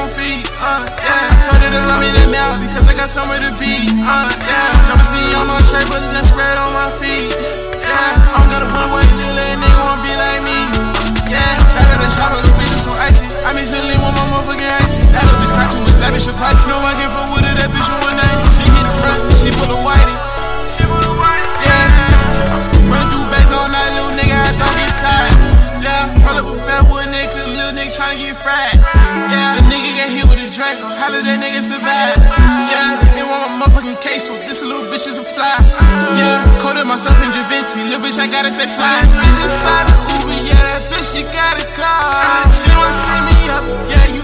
gon' feed, yeah. I told her to love me now because I got somewhere to be, yeah. Never seen you on my shirt, but that's spread on my feet, yeah. I don't gotta put away, little nigga won't be like me, yeah. Shout out to shop, little bitch so icy. I mean, silly with my motherfucking icy. That little bitch cry too much, that bitch a Pisces. No, I can't fuck with her, that bitch a 190. She hit the runs and she full of whitey, yeah. Run through bags all night, little nigga, I don't get tired, yeah. Roll up a bad wood nigga, little nigga tryna get fried, yeah. The nigga get hit with a Draco, how did that nigga survive, yeah. They want my motherfucking case, so this little bitch is a fly, yeah. Coded myself in Da Vinci, little bitch, I gotta say fly. Bitch inside the Uber, yeah, that bitch, she got a car. She wanna set me up, yeah.